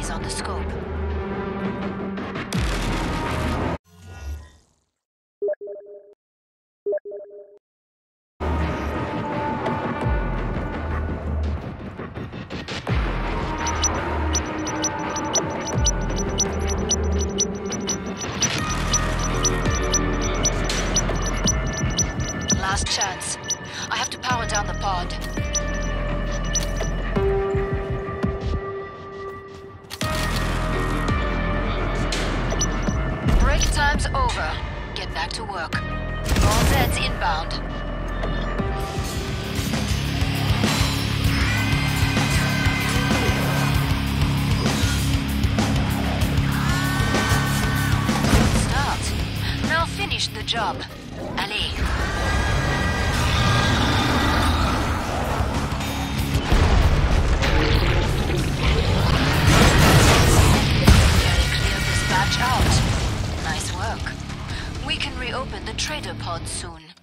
Eyes on the scope. Last chance. I have to power down the pod. Break time's over. Get back to work. All Zeds inbound. Start. Now finish the job. Allez. Out. Nice work. We can reopen the trader pod soon.